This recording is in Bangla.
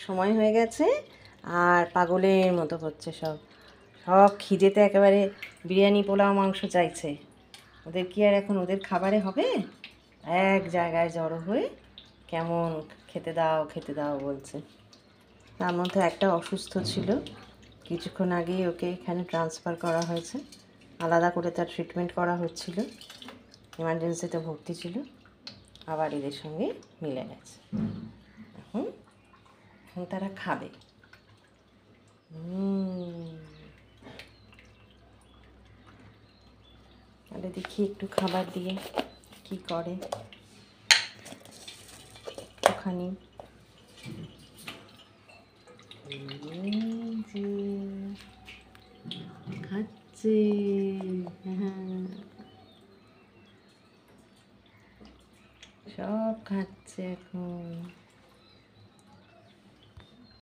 সময় হয়ে গেছে আর পাগলের মতো হচ্ছে সব সব খিদেতে একেবারে বিরিয়ানি পোলাও মাংস চাইছে। ওদের কি আর এখন ওদের খাবারে হবে? এক জায়গায় জড়ো হয়ে কেমন খেতে দাও বলছে। তার মধ্যে একটা অসুস্থ ছিল, কিছুক্ষণ আগেই ওকে এখানে ট্রান্সফার করা হয়েছে, আলাদা করে তার ট্রিটমেন্ট করা হচ্ছিল, এমার্জেন্সিতে ভর্তি ছিল, আবার এদের সঙ্গে মিলে গেছে। এখন এখন তারা খাবে। তাহলে দেখি একটু খাবার দিয়ে কি করে ওখানে। খাচ্ছে, সব খাচ্ছে এখন।